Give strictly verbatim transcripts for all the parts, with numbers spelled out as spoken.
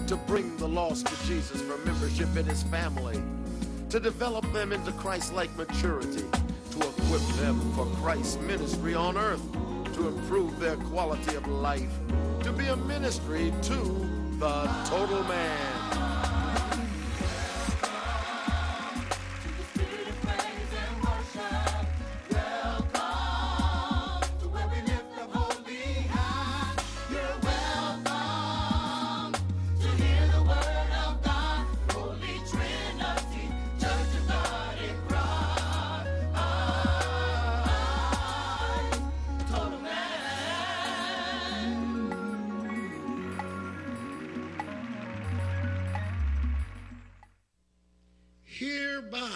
to bring the lost to Jesus for membership in his family, to develop them into Christ-like maturity, to equip them for Christ's ministry on earth, to improve their quality of life, to be a ministry to the total man. Hereby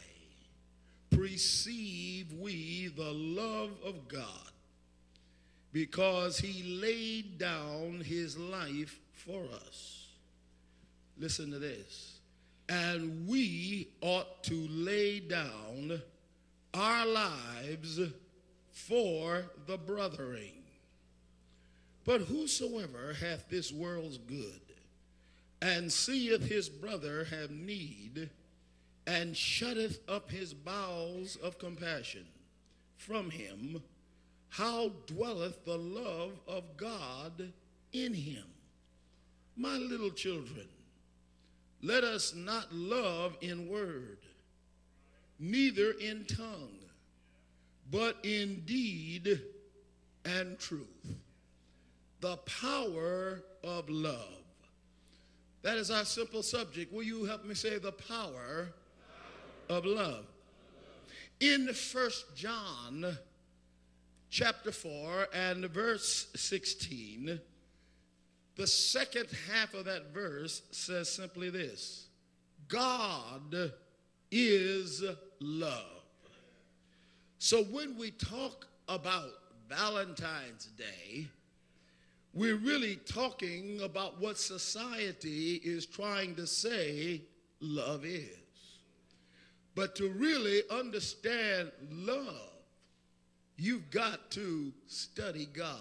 perceive we the love of God, because he laid down his life for us. Listen to this. And we ought to lay down our lives for the brethren. But whosoever hath this world's good, and seeth his brother have need, and shutteth up his bowels of compassion from him, how dwelleth the love of God in him? My little children, let us not love in word, neither in tongue, but in deed and truth. The power of love. That is our simple subject. Will you help me say the power of love? In First John chapter four and verse sixteen, the second half of that verse says simply this: God is love. So when we talk about Valentine's Day, we're really talking about what society is trying to say love is. But to really understand love, you've got to study God.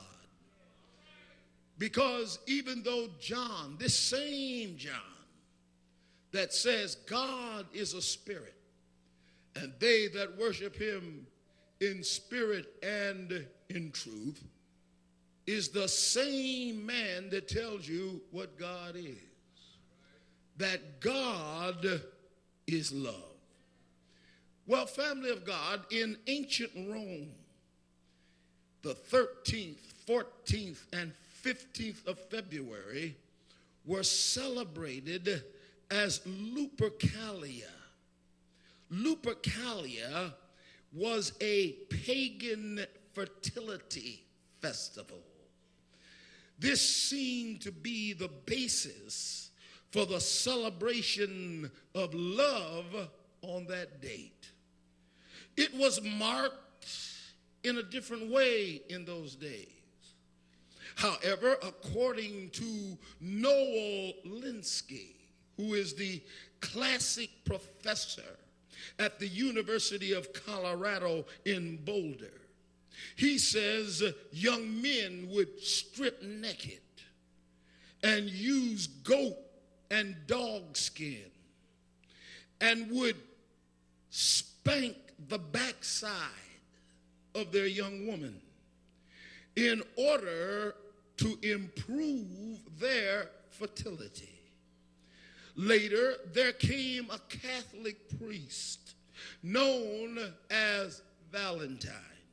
Because even though John, this same John that says God is a spirit, and they that worship him in spirit and in truth, is the same man that tells you what God is. That God is love. Well, family of God, in ancient Rome, the thirteenth, fourteenth, and fifteenth of February were celebrated as Lupercalia. Lupercalia was a pagan fertility festival. This seemed to be the basis for the celebration of love on that date. It was marked in a different way in those days. However, according to Noel Linsky, who is the classic professor at the University of Colorado in Boulder, he says young men would strip naked and use goat and dog skin and would spank the backside of their young woman in order to improve their fertility. Later, there came a Catholic priest known as Valentine.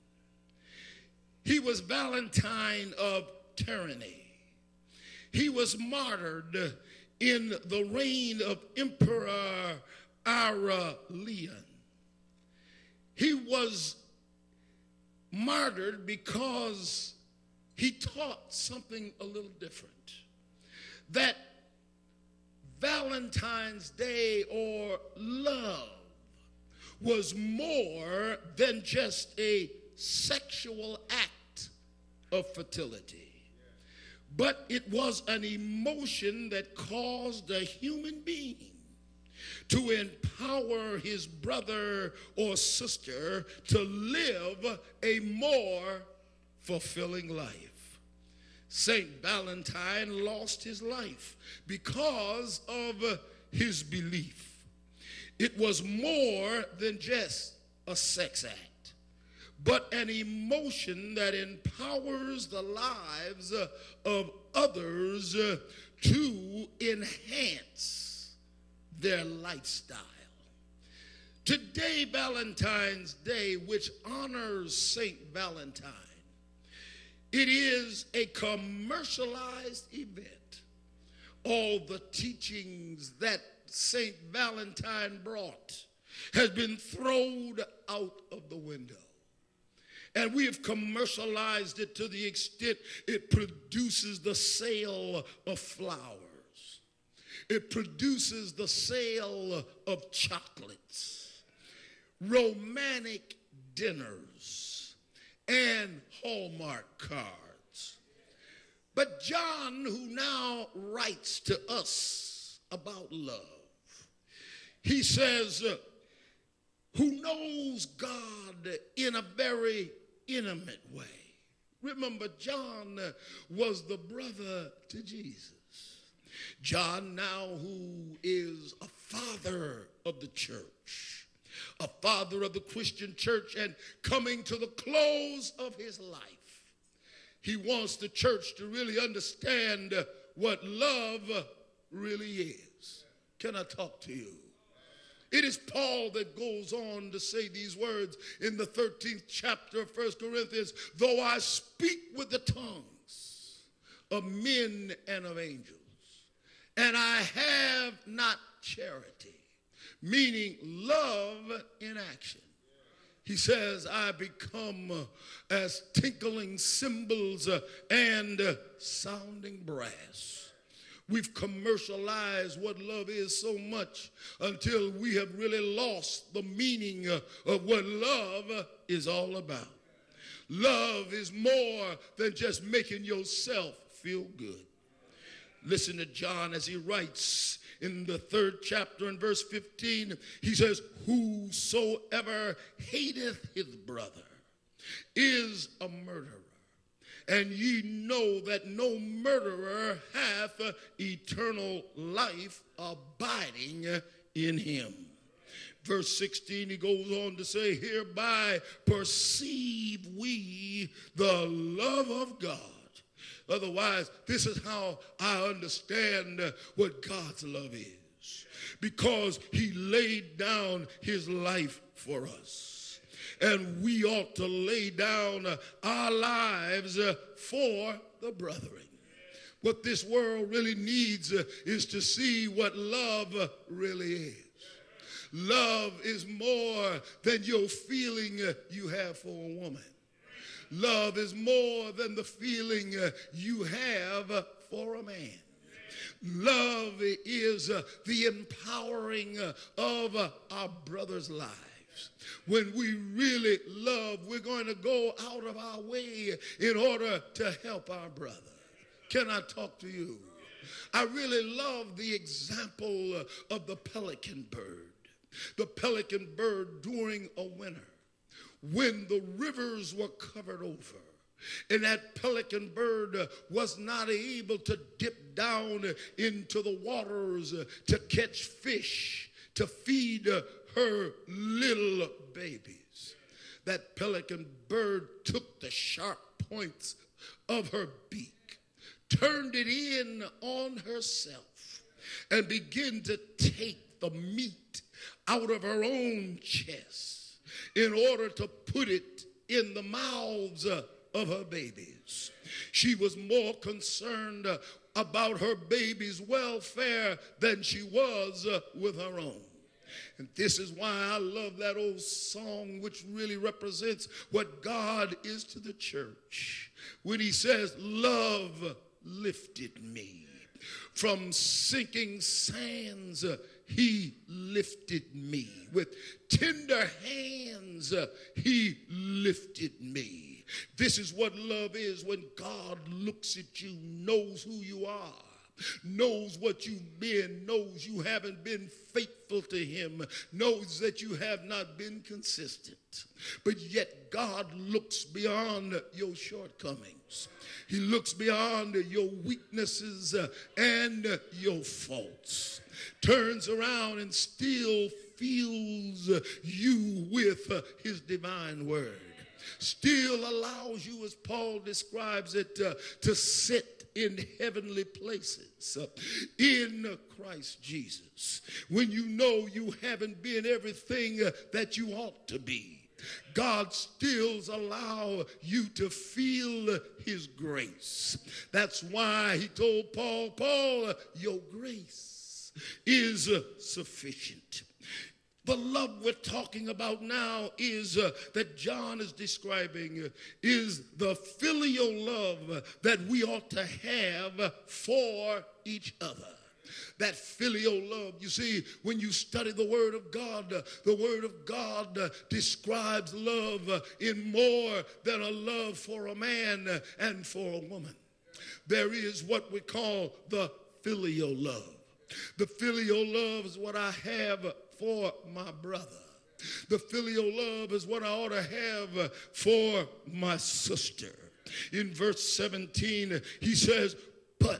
He was Valentine of tyranny. He was martyred in the reign of Emperor Aurelian. He was martyred because he taught something a little different. That Valentine's Day, or love, was more than just a sexual act of fertility, but it was an emotion that caused a human being to empower his brother or sister to live a more fulfilling life. Saint Valentine lost his life because of uh, his belief. It was more than just a sex act, but an emotion that empowers the lives uh, of others uh, to enhance their lifestyle. Today, Valentine's Day, which honors Saint Valentine, it is a commercialized event. All the teachings that Saint Valentine brought has been thrown out of the window. And we have commercialized it to the extent it produces the sale of flowers. It produces the sale of chocolates, romantic dinners, and Hallmark cards. But John, who now writes to us about love, he says, uh, who knows God in a very intimate way. Remember, John uh, was the brother to Jesus. John now, who is a father of the church, a father of the Christian church, and coming to the close of his life, he wants the church to really understand uh, what love uh, really is. Can I talk to you? It is Paul that goes on to say these words in the thirteenth chapter of First Corinthians, though I speak with the tongues of men and of angels, and I have not charity, meaning love in action. He says, I become uh, as tinkling cymbals uh, and uh, sounding brass. We've commercialized what love is so much until we have really lost the meaning uh, of what love uh, is all about. Love is more than just making yourself feel good. Listen to John as he writes in the third chapter in verse fifteen. He says, whosoever hateth his brother is a murderer. And ye know that no murderer hath uh, eternal life abiding uh, in him. Verse sixteen, he goes on to say, hereby perceive we the love of God. Otherwise, this is how I understand uh, what God's love is. Because he laid down his life for us. And we ought to lay down uh, our lives uh, for the brethren. What this world really needs uh, is to see what love uh, really is. Love is more than your feeling uh, you have for a woman. Love is more than the feeling uh, you have uh, for a man. Love is uh, the empowering uh, of uh, our brother's lives. When we really love, we're going to go out of our way in order to help our brother. Can I talk to you? I really love the example of the pelican bird. The pelican bird during a winter, when the rivers were covered over, and that pelican bird was not able to dip down into the waters to catch fish, to feed her little babies. That pelican bird took the sharp points of her beak, turned it in on herself, and began to take the meat out of her own chest in order to put it in the mouths of her babies. She was more concerned about her baby's welfare than she was with her own. And this is why I love that old song, which really represents what God is to the church. When he says, love lifted me. From sinking sands, uh, he lifted me. With tender hands, uh, he lifted me. This is what love is when God looks at you, knows who you are, knows what you've been, knows you haven't been faithful to him, knows that you have not been consistent. But yet God looks beyond your shortcomings. flaws. He looks beyond your weaknesses uh, and uh, your faults. Turns around and still fills uh, you with uh, his divine word. Still allows you, as Paul describes it, uh, to sit in heavenly places uh, in uh, Christ Jesus. When you know you haven't been everything uh, that you ought to be, God still allows you to feel his grace. That's why he told Paul, Paul, your grace is uh, sufficient. The love we're talking about now is uh, that John is describing uh, is the filial love that we ought to have for each other. That filial love. You see, when you study the Word of God, uh, the Word of God uh, describes love uh, in more than a love for a man uh, and for a woman. There is what we call the filial love. The filial love is what I have for my brother. The filial love is what I ought to have for my sister. In verse seventeen, he says, but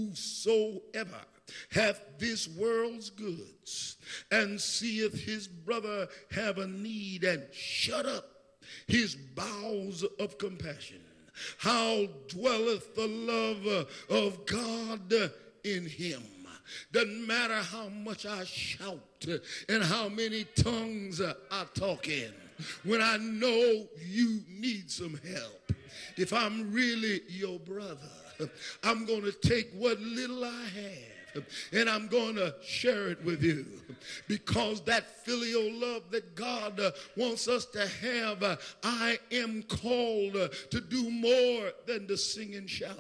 whosoever hath this world's goods and seeth his brother have a need and shut up his bowels of compassion, how dwelleth the love of God in him? Doesn't matter how much I shout and how many tongues I talk in. When I know you need some help, if I'm really your brother, I'm going to take what little I have and I'm going to share it with you, because that filial love that God uh, wants us to have, uh, I am called uh, to do more than to sing and shout.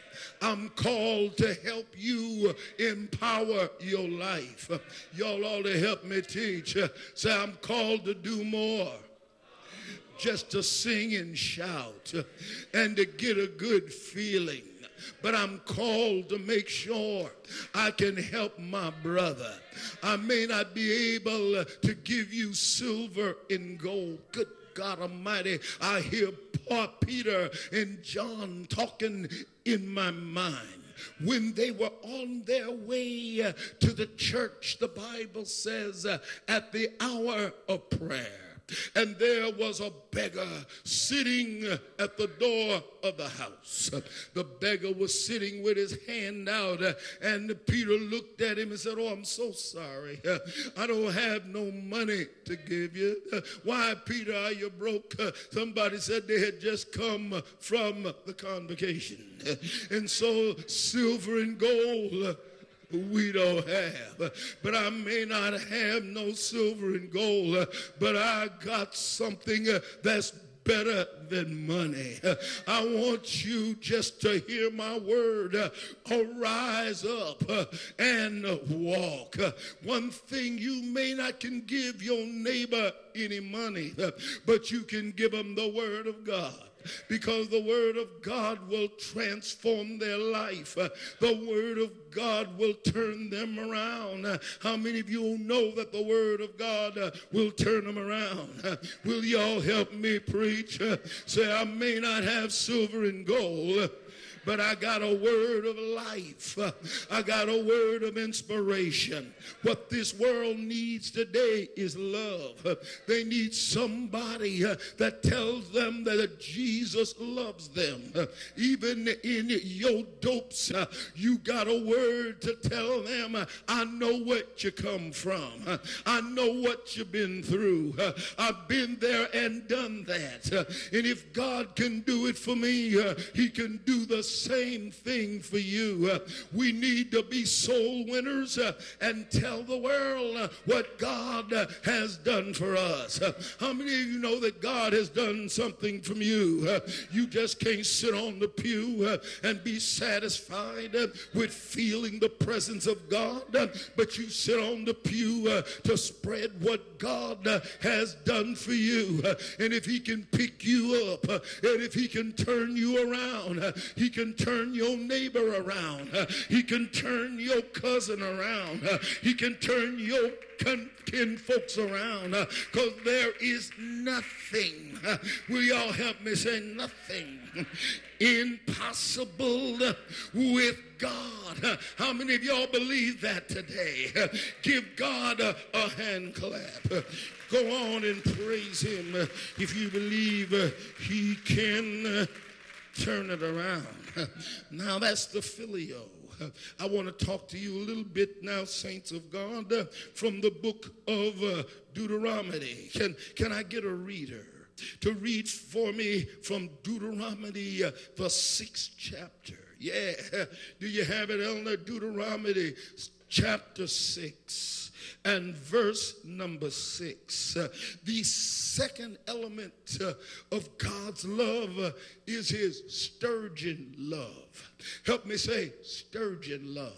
I'm called to help you empower your life. Y'all ought to help me teach. Say, I'm called to do more. Just to sing and shout and to get a good feeling. But I'm called to make sure I can help my brother. I may not be able to give you silver and gold. Good God Almighty, I hear Peter and John talking in my mind. When they were on their way to the church, the Bible says, at the hour of prayer. And there was a beggar sitting at the door of the house. The beggar was sitting with his hand out, and Peter looked at him and said, oh, I'm so sorry. I don't have no money to give you. Why, Peter, are you broke? Somebody said they had just come from the convocation. And so silver and gold we don't have. But I may not have no silver and gold, but I got something that's better than money. I want you just to hear my word. Arise up and walk. One thing, you may not can give your neighbor any money, but you can give them the word of God. Because the word of God will transform their life. The word of God will turn them around. How many of you know that the word of God will turn them around? Will y'all help me preach? Say, I may not have silver and gold, but I got a word of life. I got a word of inspiration. What this world needs today is love. They need somebody that tells them that Jesus loves them. Even in your dopes, you got a word to tell them, I know what you come from. I know what you've been through. I've been there and done that. And if God can do it for me, he can do the same thing for you. Uh, we need to be soul winners uh, and tell the world uh, what God uh, has done for us. Uh, how many of you know that God has done something from you? Uh, you just can't sit on the pew uh, and be satisfied uh, with feeling the presence of God, uh, but you sit on the pew uh, to spread what God uh, has done for you. Uh, and if he can pick you up, uh, and if he can turn you around, uh, he can turn your neighbor around. Uh, he can turn your cousin around. Uh, he can turn your con- kin folks around, because uh, there is nothing. Uh, will y'all help me say nothing impossible with God? Uh, how many of y'all believe that today? Uh, give God a, a hand clap. Uh, go on and praise him uh, if you believe uh, he can uh, turn it around. Uh, now that's the filio. I want to talk to you a little bit now, saints of God, uh, from the book of uh, Deuteronomy. Can, can I get a reader to read for me from Deuteronomy, uh, the sixth chapter? Yeah. Do you have it, Elder? Deuteronomy chapter six. And verse number six. Uh, the second element uh, of God's love uh, is his sturgeon love. Help me say sturgeon love.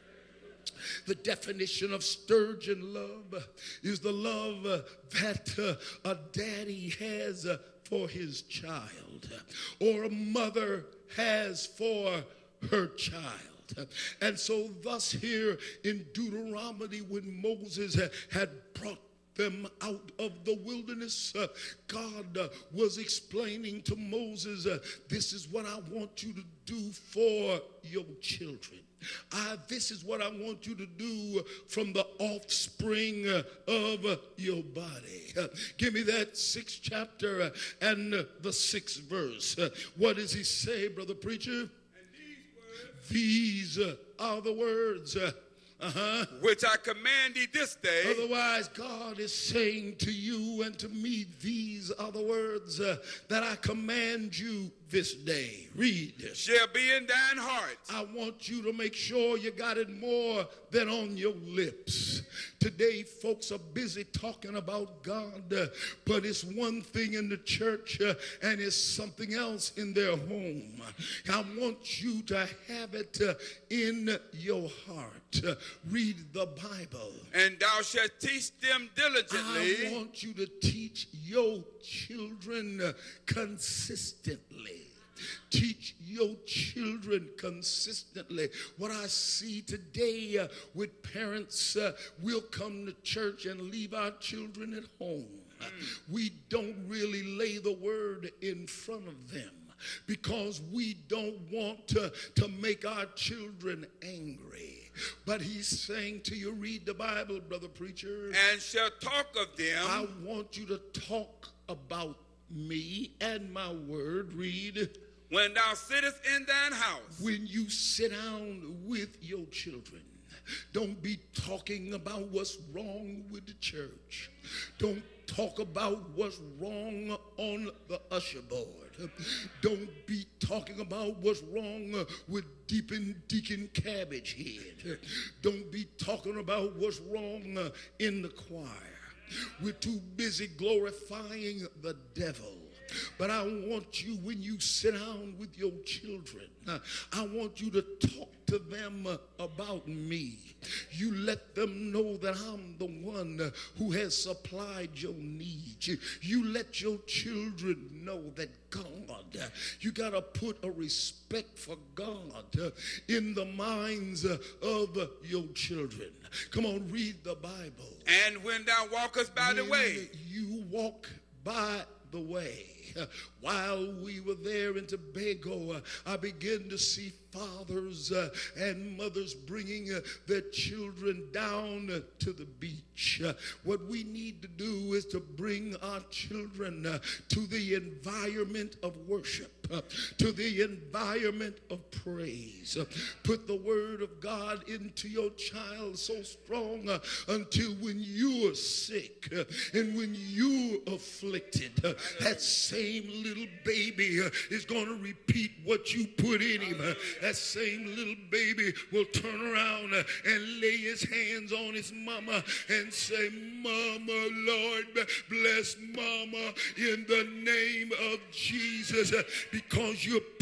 The definition of sturgeon love is the love uh, that uh, a daddy has uh, for his child, or a mother has for her child. And so thus here in Deuteronomy, when Moses had brought them out of the wilderness, uh, God uh, was explaining to Moses, uh, this is what I want you to do for your children. I, this is what I want you to do from the offspring uh, of uh, your body. Uh, give me that sixth chapter uh, and uh, the sixth verse. Uh, what does he say, brother preacher? These uh, are the words uh, uh-huh. which I command thee this day. Otherwise, God is saying to you and to me, these are the words uh, that I command you this day. Read this. Shall be in thine heart. I want you to make sure you got it more than on your lips. Today, folks are busy talking about God, uh, but it's one thing in the church uh, and it's something else in their home. I want you to have it uh, in your heart. Uh, read the Bible. And thou shalt teach them diligently. I want you to teach your children uh, consistently. Teach your children consistently. What I see today uh, with parents, uh, we'll come to church and leave our children at home. Mm. We don't really lay the word in front of them because we don't want to, to make our children angry. But he's saying to you, read the Bible, brother preacher. And shall talk of them. I want you to talk about me and my word. Read. When thou sittest in thine house. When you sit down with your children, don't be talking about what's wrong with the church. Don't talk about what's wrong on the usher board. Don't be talking about what's wrong with Deacon, Deacon Cabbage Head. Don't be talking about what's wrong in the choir. We're too busy glorifying the devil. But I want you, when you sit down with your children, uh, I want you to talk to them uh, about me. You let them know that I'm the one uh, who has supplied your needs. You, you let your children know that God, uh, you got to put a respect for God uh, in the minds uh, of uh, your children. Come on, read the Bible. And when thou walkest by when the way. You walk by the way. Uh, while we were there in Tobago, uh, I began to see fathers uh, and mothers bringing uh, their children down uh, to the beach. Uh, what we need to do is to bring our children uh, to the environment of worship, uh, to the environment of praise. Uh, put the word of God into your child so strong uh, until when you are sick uh, and when you're afflicted, uh, that same little baby uh, is going to repeat what you put in him. Uh, that same little baby will turn around uh, and lay his hands on his mama and say, Mama, Lord, bless Mama in the name of Jesus, uh, because you're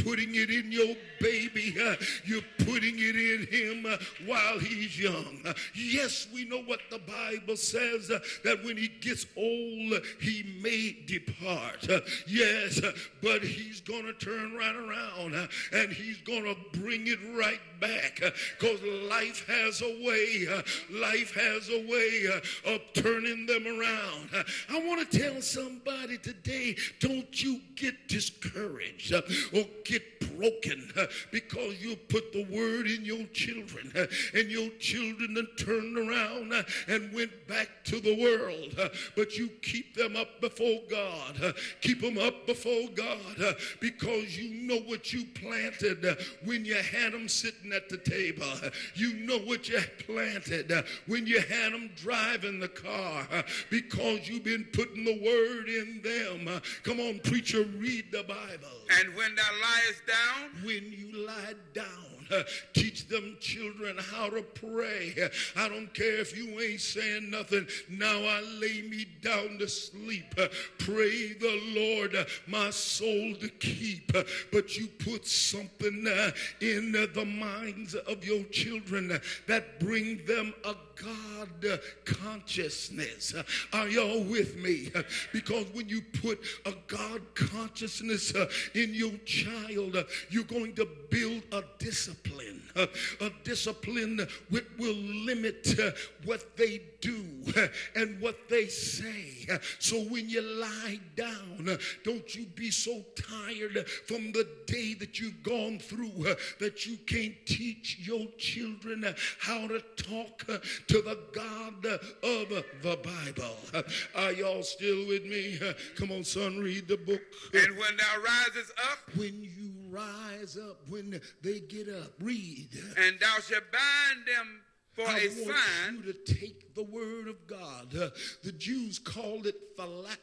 putting it in your baby. Uh, you're putting it in him uh, while he's young. Uh, yes, we know what the Bible says, uh, that when he gets old, uh, he may depart. Uh, yes, uh, but he's going to turn right around uh, and he's going to bring it right back, because uh, life has a way. Uh, life has a way uh, of turning them around. Uh, I want to tell somebody today, don't you get discouraged uh, or get broken uh, because you put the word in your children uh, and your children then turned around uh, and went back to the world. Uh, but you keep them up before God. Uh, keep them up before God uh, because you know what you planted uh, when you had them sitting at the table. Uh, you know what you planted uh, when you had them driving the car uh, because you've been putting the word in them. Uh, come on, preacher, read the Bible. And when thou liest down, when you lie down, uh, teach them children how to pray. Uh, I don't care if you ain't saying nothing. Now I lay me down to sleep. Uh, pray the Lord, uh, my soul to keep. Uh, but you put something uh, in uh, the minds of your children uh, that bring them a God uh, consciousness. Uh, are y'all with me? Uh, because when you put a God consciousness uh, in your child, uh, you're going to build a discipline. Uh, a discipline which will limit uh, what they do uh, and what they say. Uh, so when you lie down, uh, don't you be so tired from the day that you've gone through uh, that you can't teach your children uh, how to talk uh, to the God uh, of uh, the Bible. Uh, are y'all still with me? Uh, come on, son, read the book. And when thou risest up, when you rise up, when they get up, read. And thou shalt bind them for I a want sign. you to take the word of God. Uh, the Jews called it phylacteries.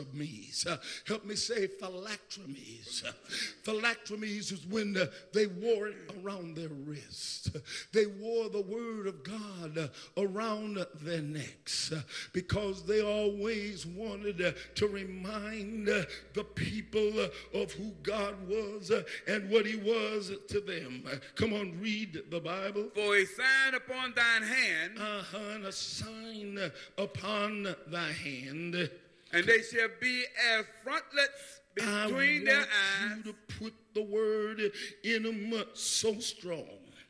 Uh, help me say phylacteries. Uh, phylacteries is when uh, they wore it around their wrist. Uh, they wore the word of God uh, around uh, their necks uh, because they always wanted uh, to remind uh, the people uh, of who God was uh, and what he was to them. Uh, come on, read the Bible. For a sign upon thine hand, Uh-huh, and a sign uh, upon thy hand. and they shall be as frontlets between I their want eyes. you to put the word in them uh, so strong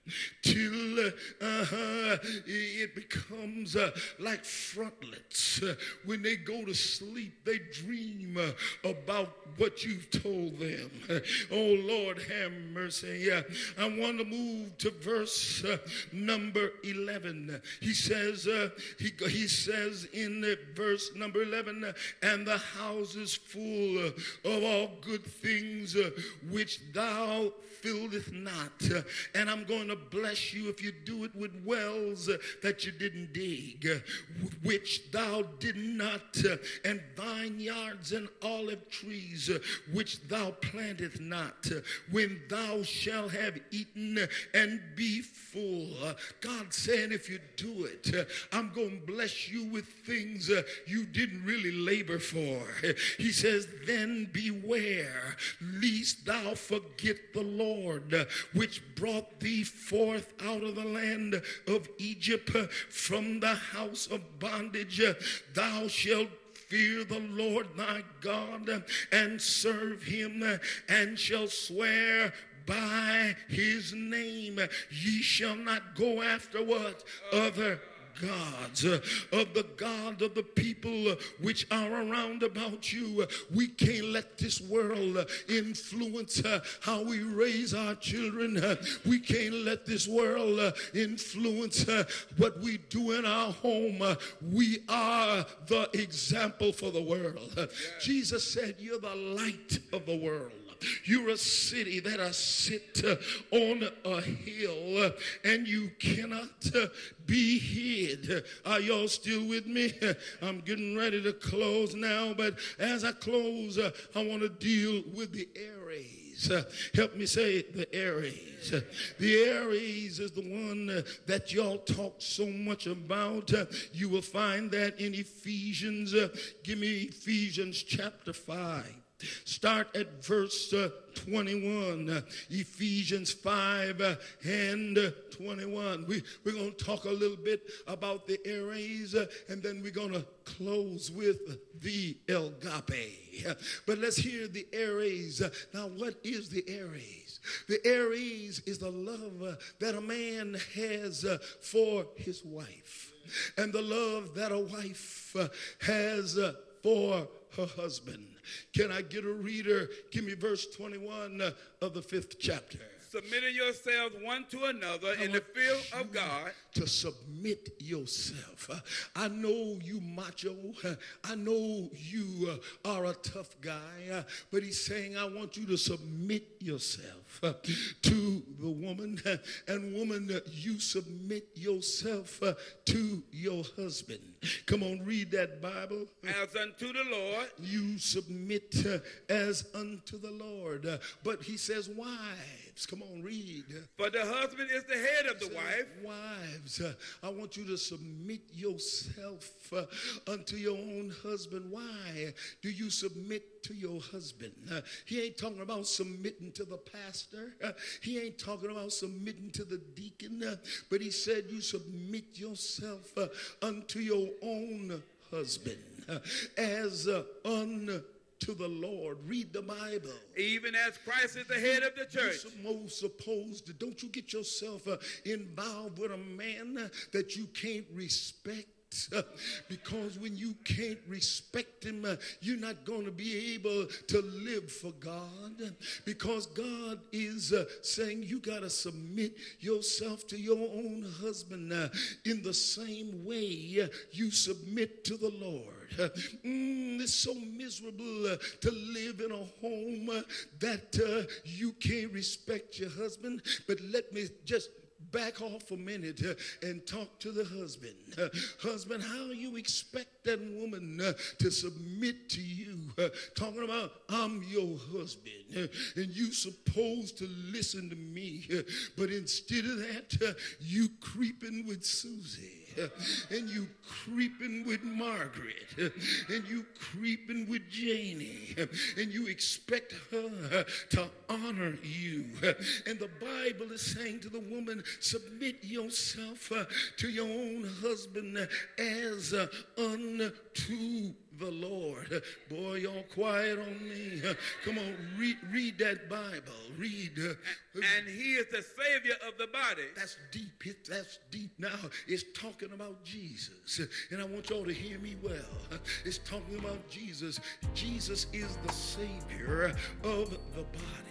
till uh, uh, it becomes uh, like frontlets. Uh, when they go to sleep, they dream uh, about what you've told them. Uh, oh, Lord, have mercy. Uh, I want to move to verse uh, number eleven. He says, uh, he, he says in uh, verse number eleven, uh, and the house is full uh, of all good things uh, which thou fieldeth not. Uh, and I'm going to bless you if you do it with wells uh, that you didn't dig, uh, which thou did not, uh, and vineyards and olive trees uh, which thou planteth not, uh, when thou shalt have eaten and be full. Uh, God saying if you do it, uh, I'm going to bless you with things uh, you didn't really labor for. Uh, he says, then beware lest thou forget the Lord, uh, which brought thee forth out of the land of Egypt, uh, from the house of bondage. Uh, thou shalt fear the Lord thy God, uh, and serve him, uh, and shall swear by his name. Ye shall not go after what? Other gods, uh, of the God of the people uh, which are around about you. Uh, we can't let this world uh, influence uh, how we raise our children. Uh, we can't let this world uh, influence uh, what we do in our home. Uh, we are the example for the world. Uh, Jesus said, you're the light of the world. You're a city that is set uh, on a hill, uh, and you cannot uh, be hid. Are y'all still with me? I'm getting ready to close now, but as I close, uh, I want to deal with the Aries. Uh, help me say it, the Aries. Uh, the Aries is the one uh, that y'all talk so much about. Uh, you will find that in Ephesians. Uh, give me Ephesians chapter five. Start at verse uh, twenty-one. Uh, Ephesians five uh, and uh, twenty-one. We, we're going to talk a little bit about the Aries, uh, and then we're going to close with the Agape. Uh, but let's hear the Aries. Uh, now, what is the Aries? The Aries is the love uh, that a man has uh, for his wife, and the love that a wife uh, has uh, for her husband. Can I get a reader? Give me verse twenty-one uh, of the fifth chapter. Submitting yourselves one to another in the fear of God. To submit yourself. Uh, I know you macho. Uh, I know you uh, are a tough guy. Uh, but he's saying, I want you to submit yourself uh, to the woman. Uh, and woman, uh, you submit yourself uh, to your husband. Come on, read that Bible. As unto the Lord. You submit uh, as unto the Lord. Uh, but he says, wives, come on, read. For the husband is the head of the Says, wife. Wives, uh, I want you to submit yourself uh, unto your own husband. Why do you submit to your husband? Uh, he ain't talking about submitting to the pastor. Uh, he ain't talking about submitting to the deacon. Uh, but he said you submit yourself uh, unto your own husband uh, as uh, unto to the Lord. Read the Bible. Even as Christ is the head of the church. You're supposed to, don't you get yourself uh, involved with a man uh, that you can't respect. Uh, because when you can't respect him, uh, you're not going to be able to live for God. Because God is uh, saying you got to submit yourself to your own husband uh, in the same way uh, you submit to the Lord. Uh, mm, it's so miserable uh, to live in a home uh, that uh, you can't respect your husband. But let me just back off a minute uh, and talk to the husband. Uh, husband, how you expect that woman uh, to submit to you? Uh, talking about, I'm your husband, uh, and you supposed to listen to me. Uh, but instead of that, uh, you creeping with Susie. Uh, and you creeping with Margaret, uh, and you creeping with Janie, uh, and you expect her uh, to honor you. Uh, and the Bible is saying to the woman, submit yourself uh, to your own husband uh, as uh, unto the Lord. Uh, boy, y'all quiet on me. Uh, come on, read, read that Bible. Read. Uh, and he is the Savior of the body. That's deep. It, that's deep. Now, it's talking about Jesus. And I want y'all to hear me well. It's talking about Jesus. Jesus is the Savior of the body.